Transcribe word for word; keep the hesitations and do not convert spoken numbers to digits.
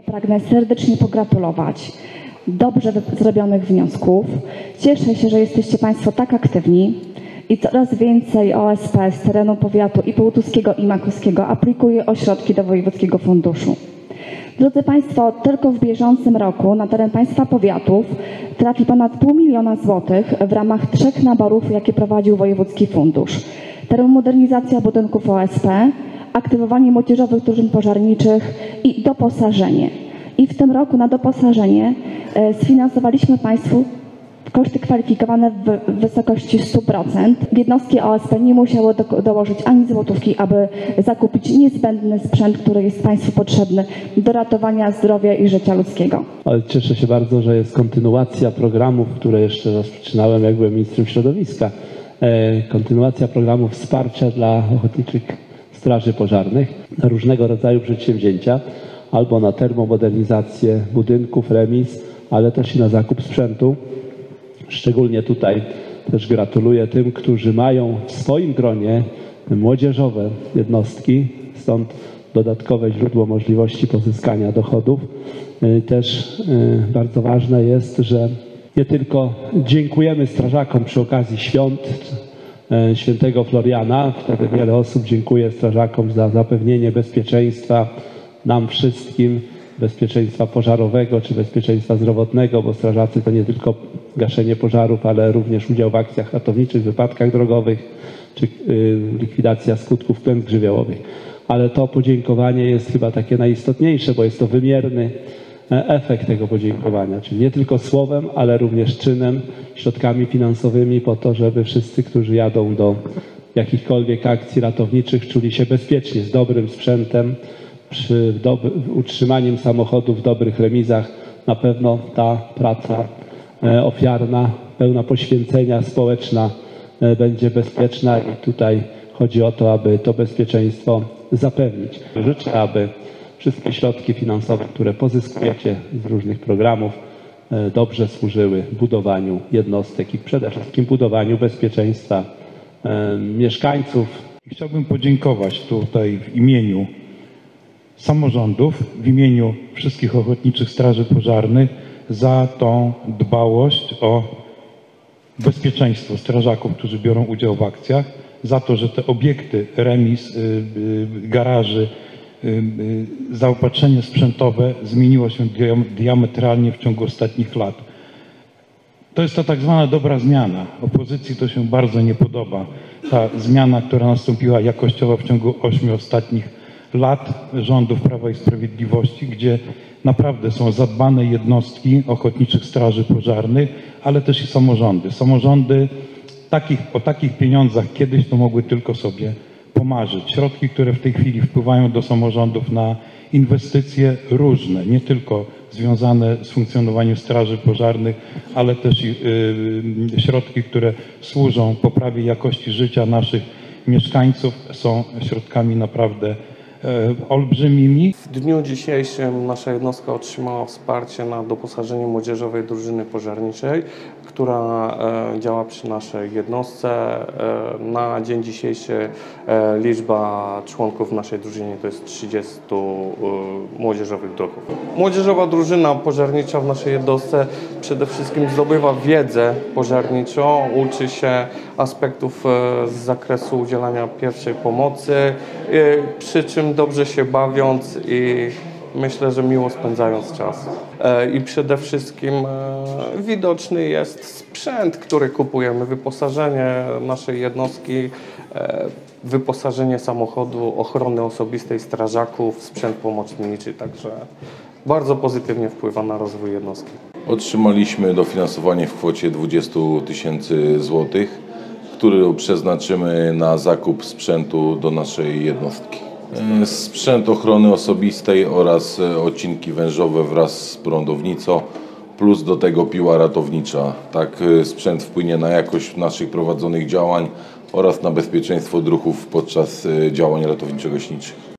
Pragnę serdecznie pogratulować dobrze zrobionych wniosków. Cieszę się, że jesteście Państwo tak aktywni i coraz więcej O S P z terenu powiatu i połtuskiego i makowskiego aplikuje o środki do Wojewódzkiego Funduszu. Drodzy Państwo, tylko w bieżącym roku na teren Państwa powiatów trafi ponad pół miliona złotych w ramach trzech naborów, jakie prowadził Wojewódzki Fundusz. Termomodernizacja budynków O S P, aktywowanie młodzieżowych drużyn pożarniczych i doposażenie. I w tym roku na doposażenie e, sfinansowaliśmy Państwu koszty kwalifikowane w wysokości stu procent. Jednostki O S P nie musiały do, dołożyć ani złotówki, aby zakupić niezbędny sprzęt, który jest Państwu potrzebny do ratowania zdrowia i życia ludzkiego. Ale cieszę się bardzo, że jest kontynuacja programów, które jeszcze rozpoczynałem, jak byłem ministrem środowiska. E, kontynuacja programów wsparcia dla ochotniczych straży pożarnych na różnego rodzaju przedsięwzięcia, albo na termomodernizację budynków, remis, ale też i na zakup sprzętu. Szczególnie tutaj też gratuluję tym, którzy mają w swoim gronie młodzieżowe jednostki, stąd dodatkowe źródło możliwości pozyskania dochodów. Też bardzo ważne jest, że nie tylko dziękujemy strażakom przy okazji świąt Świętego Floriana, wtedy wiele osób dziękuję strażakom za zapewnienie bezpieczeństwa nam wszystkim, bezpieczeństwa pożarowego czy bezpieczeństwa zdrowotnego, bo strażacy to nie tylko gaszenie pożarów, ale również udział w akcjach ratowniczych, wypadkach drogowych czy y, likwidacja skutków klęsk żywiołowych. Ale to podziękowanie jest chyba takie najistotniejsze, bo jest to wymierny efekt tego podziękowania, czyli nie tylko słowem, ale również czynem, środkami finansowymi po to, żeby wszyscy, którzy jadą do jakichkolwiek akcji ratowniczych, czuli się bezpiecznie, z dobrym sprzętem, przy utrzymaniem samochodu w dobrych remizach. Na pewno ta praca e, ofiarna, pełna poświęcenia, społeczna e, będzie bezpieczna i tutaj chodzi o to, aby to bezpieczeństwo zapewnić. Życzę, aby wszystkie środki finansowe, które pozyskujecie z różnych programów, e, dobrze służyły budowaniu jednostek i przede wszystkim budowaniu bezpieczeństwa e, mieszkańców. Chciałbym podziękować tutaj w imieniu samorządów, w imieniu wszystkich ochotniczych straży pożarnych za tą dbałość o bezpieczeństwo strażaków, którzy biorą udział w akcjach, za to, że te obiekty, remis, garaży, zaopatrzenie sprzętowe zmieniło się diametralnie w ciągu ostatnich lat. To jest ta tak zwana dobra zmiana. Opozycji to się bardzo nie podoba. Ta zmiana, która nastąpiła jakościowo w ciągu ośmiu ostatnich lat rządów Prawa i Sprawiedliwości, gdzie naprawdę są zadbane jednostki ochotniczych straży pożarnych, ale też i samorządy. Samorządy takich, o takich pieniądzach kiedyś to mogły tylko sobie pomarzyć. Środki, które w tej chwili wpływają do samorządów na inwestycje różne, nie tylko związane z funkcjonowaniem straży pożarnych, ale też i y, środki, które służą poprawie jakości życia naszych mieszkańców, są środkami naprawdę olbrzymimi. W dniu dzisiejszym nasza jednostka otrzymała wsparcie na doposażenie młodzieżowej drużyny pożarniczej, która e, działa przy naszej jednostce. E, na dzień dzisiejszy e, liczba członków w naszej drużynie to jest trzydziestu e, młodzieżowych druhów. Młodzieżowa drużyna pożarnicza w naszej jednostce przede wszystkim zdobywa wiedzę pożarniczą, uczy się aspektów e, z zakresu udzielania pierwszej pomocy, e, przy czym dobrze się bawiąc i myślę, że miło spędzając czas. E, I przede wszystkim e, widoczny jest sprzęt, który kupujemy, wyposażenie naszej jednostki, e, wyposażenie samochodu, ochrony osobistej strażaków, sprzęt pomocniczy, także bardzo pozytywnie wpływa na rozwój jednostki. Otrzymaliśmy dofinansowanie w kwocie dwudziestu tysięcy złotych, które przeznaczymy na zakup sprzętu do naszej jednostki. Sprzęt ochrony osobistej oraz odcinki wężowe wraz z prądownicą, plus do tego piła ratownicza. Tak sprzęt wpłynie na jakość naszych prowadzonych działań oraz na bezpieczeństwo druhów podczas działań ratowniczo-gaśniczych.